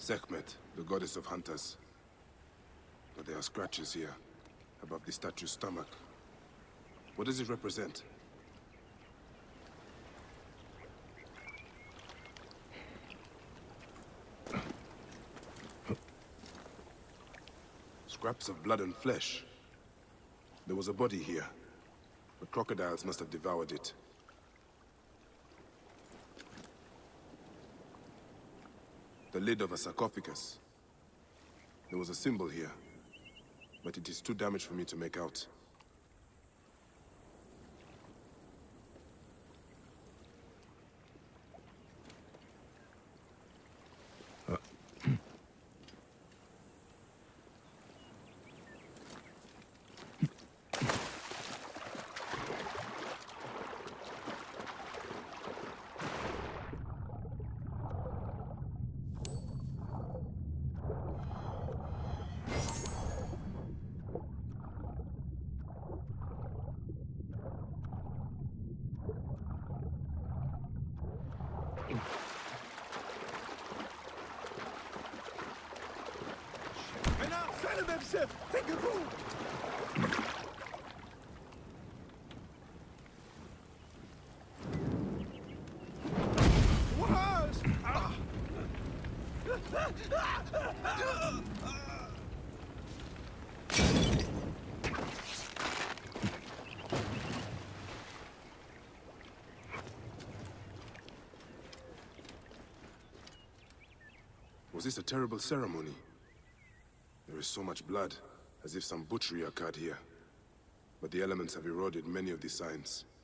Sekhmet, the goddess of hunters. But there are scratches here, above the statue's stomach. What does it represent? Scraps of blood and flesh. There was a body here, but crocodiles must have devoured it. The lid of a sarcophagus. There was a symbol here, but it is too damaged for me to make out. Take a room! Was this a terrible ceremony? There is so much blood, as if some butchery occurred here. But the elements have eroded many of the signs.